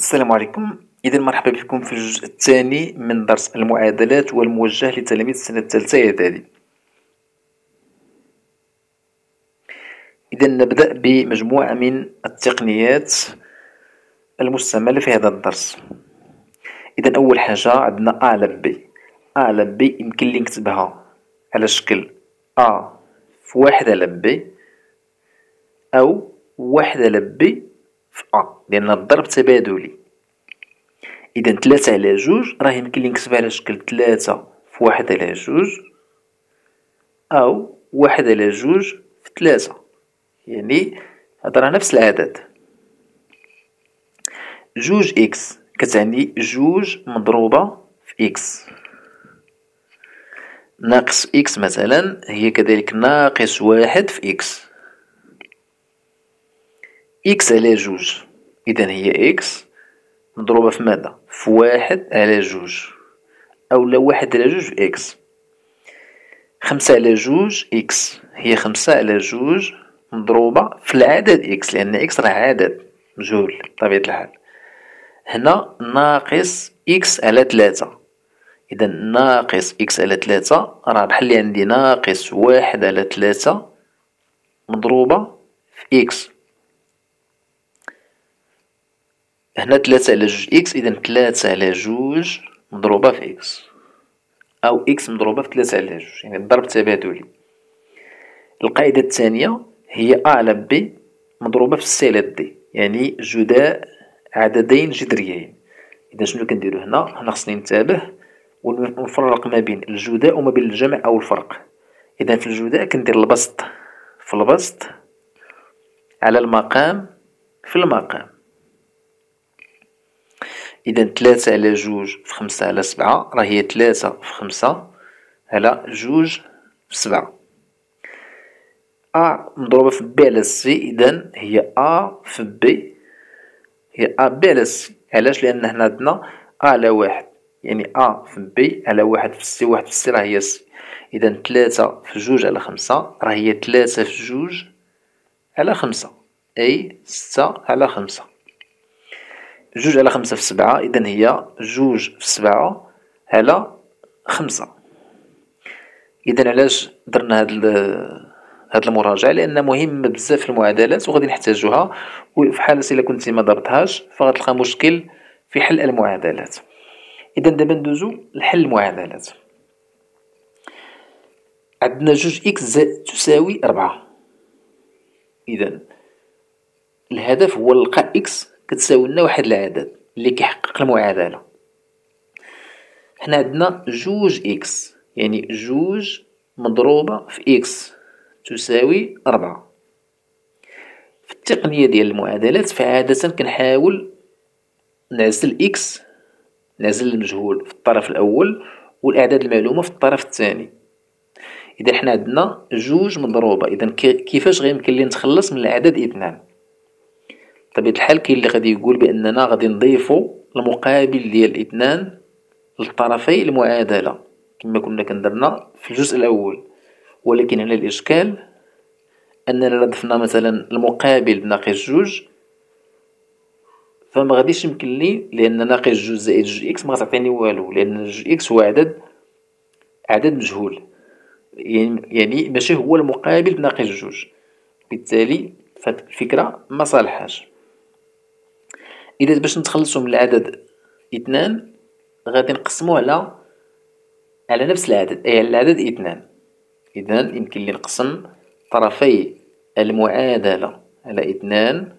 السلام عليكم. إذا مرحبا بكم في الجزء الثاني من درس المعادلات والموجه لتلاميذ السنة الثالثة إعدادي. إذا نبدأ بمجموعة من التقنيات المستعملة في هذا الدرس. إذا أول حاجة عندنا A على B. A على B يمكن لي نكتبها على شكل A في واحد على B أو واحد على B في A، لأن الضرب تبادلي. إذا تلاتة على جوج راه يمكن لي نكتبها على شكل تلاتة في واحد على جوج أو واحد على جوج في تلاتة، يعني هذا راه نفس العدد. جوج إكس كتعني جوج مضروبة في إكس، ناقص إكس مثلا هي كذلك ناقص واحد في إكس. إكس على جوج إذا هي إكس مضروبة في ماذا؟ في واحد على جوج، أولا واحد على جوج في إكس. خمسة على جوج إكس هي خمسة على جوج مضروبة في العدد إكس، لأن إكس راه عدد مجهول بطبيعة الحال. هنا ناقص إكس على تلاتة، إذا ناقص إكس على تلاتة راه بحال لي عندي ناقص واحد على تلاتة مضروبة في إكس. هنا تلاتة على جوج إكس، إذا تلاتة على جوج مضروبة في إكس، أو إكس مضروبة في تلاتة على جوج، يعني الضرب تبادلي. القاعدة الثانية هي أ على بي مضروبة في سي على دي، يعني جداء عددين جذريين. إذا شنو كنديرو هنا؟ هنا خصني ننتبه ونفرق ما بين الجداء وما بين الجمع أو الفرق. إذا في الجداء كندير البسط في البسط على المقام في المقام. إذا تلاتة على جوج في خمسة على سبعة راه هي تلاتة في خمسة على جوج في سبعة. أ مضروبة في بي على سي، إذا هي أ في بي هي أ بي على سي. علاش؟ لأن هنا عندنا أ على واحد، يعني أ في بي على واحد في سي، واحد في سي راه هي سي. إذا تلاتة في جوج على خمسة راه هي تلاتة في جوج على خمسة، أي ستة على خمسة. جوج على خمسة في سبعة، إذا هي جوج في سبعة على خمسة. إذا علاش درنا هاد المراجعة؟ لأن مهمة بزاف في المعادلات وغادي نحتاجوها، وفي حالة إلا كنتي ما ضربتهاش فغتلقى مشكل في حل المعادلات. إذا دابا ندوزو لحل المعادلات. عندنا جوج إكس تساوي ربعة. إذا الهدف هو نلقى إكس كتساوي لنا واحد العدد اللي كيحقق المعادلة. حنا عندنا جوج إكس، يعني جوج مضروبة في إكس تساوي ربعة. في التقنية ديال المعادلات فعادة كنحاول نعزل إكس، نعزل المجهول في الطرف الأول والأعداد المعلومة في الطرف الثاني. إذا حنا عندنا جوج مضروبة، إذا كيفاش غيمكن لي نتخلص من العدد اثنان؟ بطبيعة الحال كاين اللي غادي يقول بأننا غادي نضيفو المقابل ديال اثنان لطرفي المعادلة كما كنا كندرنا في الجزء الأول، ولكن هنا الإشكال أننا ضفنا مثلا المقابل بناقص جوج فما غاديش يمكن لي، لأن ناقص جوج زائد جوج إكس ما غتعطيني والو، لأن جوج إكس هو عدد مجهول، يعني ماشي هو المقابل بناقص جوج، بالتالي فهاد الفكرة ما صالحاش. إذا باش نتخلصو من العدد اثنان غادي نقسموه على نفس العدد، أي على العدد اثنان. إذا يمكن لي نقسم طرفي المعادلة على اثنان.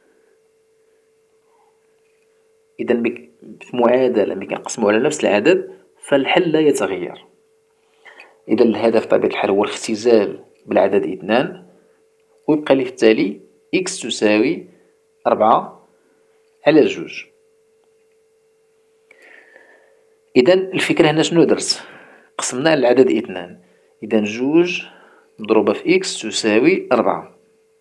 إذا في معادلة ملي كنقسمو على نفس العدد فالحل لا يتغير. إذا الهدف بطبيعة الحال هو الاختزال بالعدد اثنان، ويبقى لي في التالي إكس تساوي ربعة على جوج. إذا الفكرة هنا شنو درت؟ قسمنا على العدد اثنان، إذا جوج مضروبة في إكس تساوي ربعة،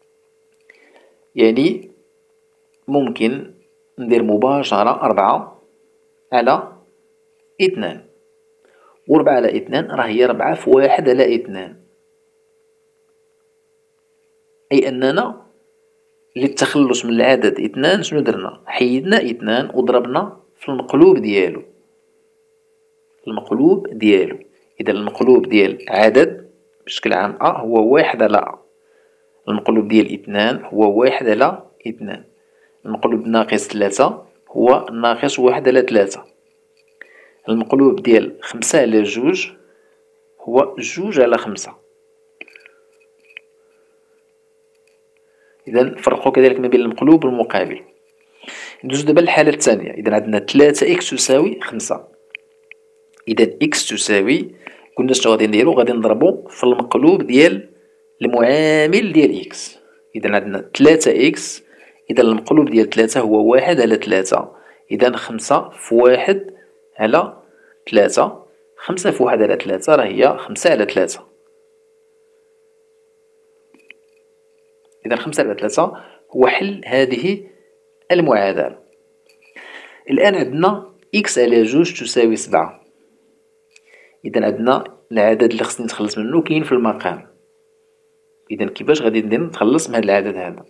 يعني ممكن ندير مباشرة ربعة على اثنان، وربعة على اثنان راه هي ربعة في واحد على اثنان، أي أننا للتخلص من العدد اثنان شنو درنا؟ حيدنا اثنان وضربنا في المقلوب ديالو. إذا المقلوب ديال عدد بشكل عام هو واحد على المقلوب ديال اثنان هو واحد على اثنان. المقلوب ناقص ثلاثة هو ناقص واحد على ثلاثة. المقلوب ديال خمسة على جوج هو جوج على خمسة. إذا فرقوا كذلك ما بين المقلوب والمقابل. ندوز دابا للحالة الثانية. إذا عندنا ثلاثة إكس تساوي خمسة. إذا إكس تساوي قلنا شنو غادي نديرو؟ غادي نضربو في المقلوب ديال المعامل ديال إكس. إذا عندنا ثلاثة إكس. إذا المقلوب ديال ثلاثة هو واحد على ثلاثة. إذا خمسة في واحد على ثلاثة. خمسة في واحد على ثلاثة راه هي خمسة على ثلاثة. إذا خمسة على ثلاثة هو حل هذه المعادلة. الآن عندنا إكس على جوج تساوي سبعة. إذا عندنا العدد اللي خصني نتخلص منه كاين في المقام. إذا كيفاش غادي ندير نتخلص من هذا العدد هذا؟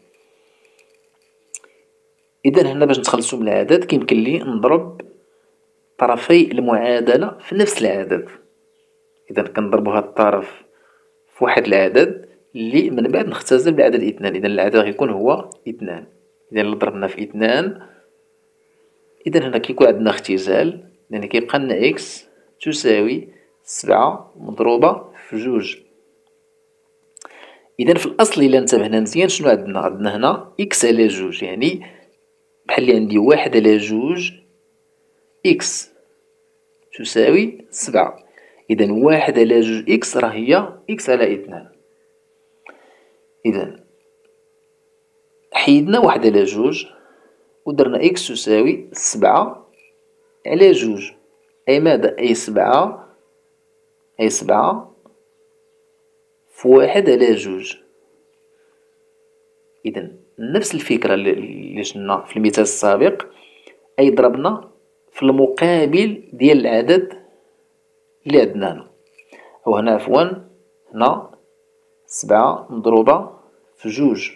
إذا هنا باش نتخلصو من العدد كيمكن لي نضرب طرفي المعادلة في نفس العدد. إذا كنضربو هاد الطرف في واحد العدد اللي من بعد نختزل بعدد اثنان. إذا العدد غيكون هو اثنان. إذا إلا ضربنا في اثنان إذا هنا كيكون عندنا اختزال. لأن كيبقى لنا إكس تساوي سبعة مضروبة في جوج. إذا في الأصل إلا انتبهنا مزيان شنو عندنا؟ عندنا هنا إكس على جوج، يعني بحال اللي عندي واحد على جوج إكس تساوي سبعة. إذا واحد على جوج إكس راه هي إكس على اثنان. إذا حيدنا واحد على جوج ودرنا إكس تساوي سبعة على جوج. أي ماذا؟ أي سبعة في واحد على جوج. إذا نفس الفكرة اللي شفنا في المثال السابق. أي ضربنا في المقابل ديال العدد اللي عندنا هنا. أو هنا عفوا هنا سبعة مضروبة في جوج.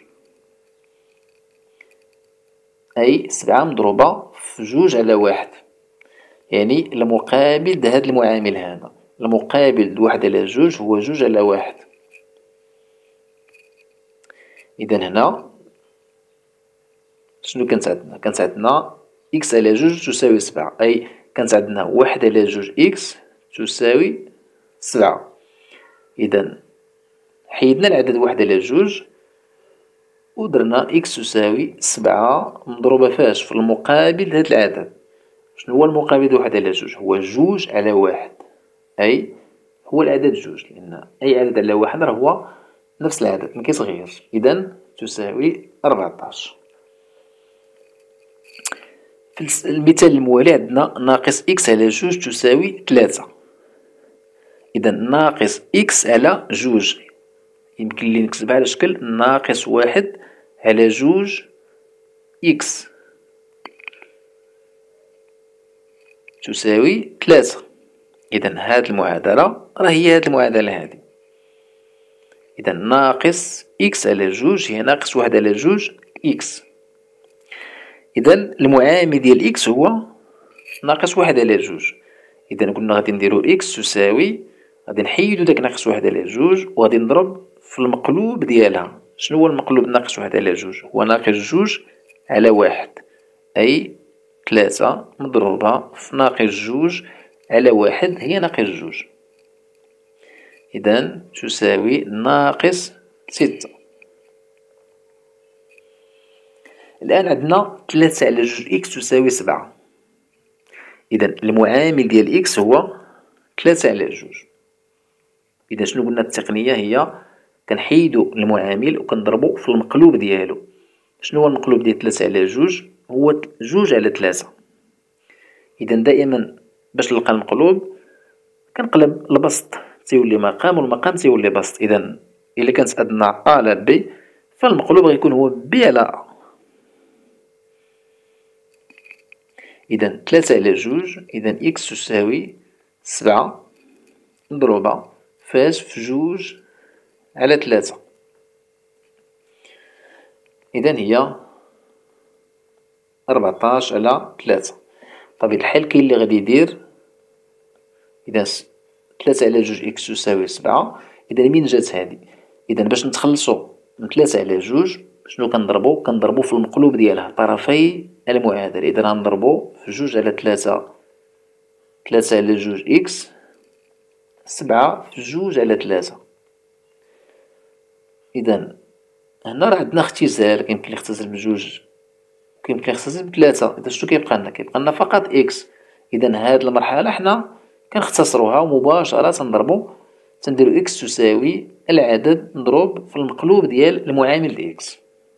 أي سبعة مضروبة في جوج على واحد. يعني المقابل د هاد المعامل هذا. المقابل د واحد على جوج هو جوج على واحد. إذا هنا شنو كانت عندنا؟ كانت عندنا إكس على جوج تساوي سبعة. أي كانت عندنا واحد على جوج إكس تساوي سبعة. إذا حيدنا العدد واحد على جوج ودرنا إكس تساوي سبعة مضروبة فاش؟ في المقابل هاد العدد. شنو هو المقابل د واحد على جوج؟ هو جوج على واحد. أي هو العدد جوج، لأن أي عدد على واحد راه هو نفس العدد مكيتغيرش. إذا تساوي 14. في المثال الموالي عندنا ناقص إكس على جوج تساوي ثلاثة. إذا ناقص إكس على جوج يمكن لي نكتبها على شكل ناقص واحد على جوج إكس تساوي ثلاثة. إذا هاد المعادلة راه هي هاد المعادلة هادي. إذا ناقص إكس على جوج هي ناقص واحد على جوج إكس. إذا المعامل ديال إكس هو ناقص واحد على جوج. إذا قلنا غادي نديرو إكس تساوي غادي نحيدو داك ناقص واحد على جوج وغادي نضرب في المقلوب ديالها. شنو هو المقلوب ناقص واحد على جوج؟ هو ناقص جوج على واحد. أي ثلاثة مضروبة في ناقص جوج على واحد هي ناقص جوج. إذا تساوي ناقص ستة. الآن عندنا ثلاثة على جوج إكس تساوي سبعة. إذا المعامل ديال إكس هو ثلاثة على جوج. إذا شنو قلنا التقنية هي كنحيدو المعامل وكنضربو في المقلوب ديالو. شنو هو المقلوب ديال ثلاثة على جوج؟ هو جوج على ثلاثة. إذا دائما باش نلقى المقلوب كنقلب البسط تيولي مقام والمقام تيولي بسط. إذا إلا كانت عندنا أ على بي فالمقلوب غيكون هو بي على أ. إذا ثلاثة على جوج إذا إكس تساوي سبعة مضروبة فاش؟ في جوج على ثلاثة. إذن هي 14 على 3. بطبيعة الحال كاين اللي غادي يدير إذا 3 على جوج إكس تساوي 7. إذا منين جات هادي؟ إذا باش نتخلصو من 3 على جوج شنو كنضربو؟ كنضربو في المقلوب ديالها طرفي المعادلة. إذا غنضربو في جوج على 3، 3 على جوج إكس، 7 في جوج على 3. إذا هنا راه عندنا اختزال، كيمكن لي يختزل بجوج وكيمكن لي يختزل بثلاثة. إذا شنو كيبقى لنا؟ كيبقى لنا فقط إكس. إذا هاد المرحلة حنا كنختصروها ومباشرة نضربو، تنديرو إكس تساوي العدد مضروب في المقلوب ديال المعامل إكس.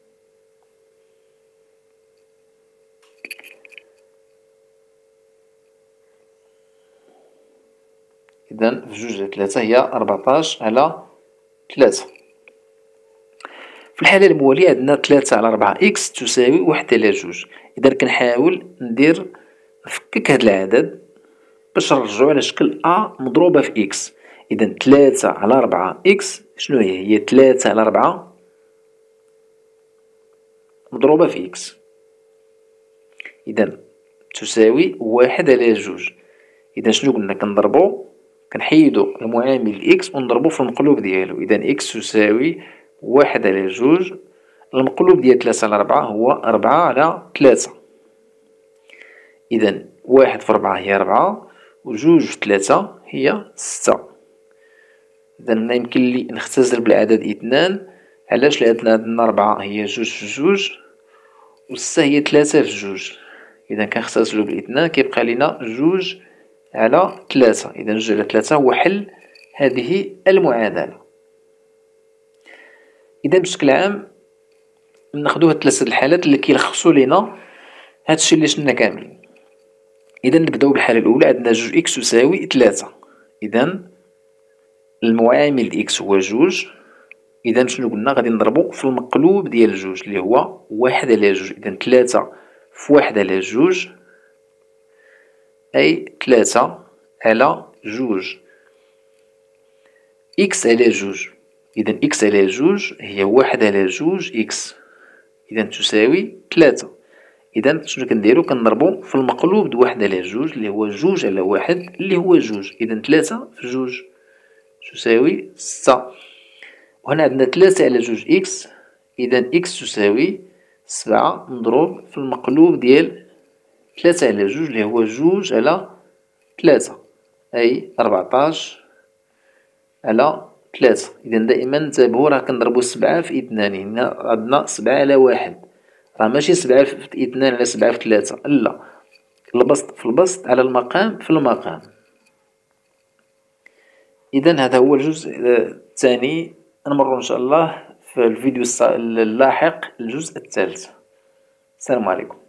إذا في جوج على 3 هي 14 على 3. في الحالة الموالية عندنا 3 على 4 إكس تساوي 1 على جوج. إذا كنحاول نفكك هاد العدد باش نرجعو على شكل أ مضروبة في إكس. إذا 3 على 4 إكس شنو هي؟ هي 3 على 4 مضروبة في إكس. إذا تساوي 1 على جوج. إذا شنو قلنا؟ كنضربو، كنحيدو المعامل إكس ونضربو في المقلوب ديالو. إذا إكس تساوي 1 على جوج، المقلوب ديال 3 على 4 هو 4 على 3. إذا 1 في 4 هي 4 وجوج في 3 هي 6. إذا هنا يمكن لي نختزل بالعدد 2. علاش؟ لأن عندنا 4 هي جوج في جوج و 6 هي 3 في جوج. إذا كنختزلو بالاثنان كيبقى لينا جوج على 3. إذا جوج على 3 هو حل هذه المعادلة. إذا بشكل عام ناخدو هاد 3 الحالات اللي كيلخصو لينا هادشي اللي شفنا كاملين. إذا نبداو بالحالة الأولى. عندنا جوج إكس تساوي 3. إذا المعامل إكس هو جوج. إذا شنو قلنا؟ غادي نضربو في المقلوب ديال جوج اللي هو 1 على جوج. إذا 3 في 1 على جوج أي 3 على جوج. إكس على جوج. إذا إكس على جوج هي 1 على جوج إكس. إذا تساوي 3. إذا شنو كنديرو؟ كنضربو في المقلوب د 1 على جوج اللي هو جوج على 1 اللي هو جوج. إذا 3 في جوج تساوي 6. وهنا عندنا 3 على جوج إكس. إذا إكس تساوي 7 مضروب في المقلوب ديال 3 على جوج اللي هو جوج على 3 أي 14 على 3. إذا دائما انتبهو راه كنضربو 7 في 2. هنا عندنا 7 على 1 راه ماشي 7 في 2 على 7 في 3 لا، البسط في البسط على المقام في المقام. إذا هذا هو الجزء الثاني. نمرو إن شاء الله في الفيديو اللاحق الجزء الثالث. السلام عليكم.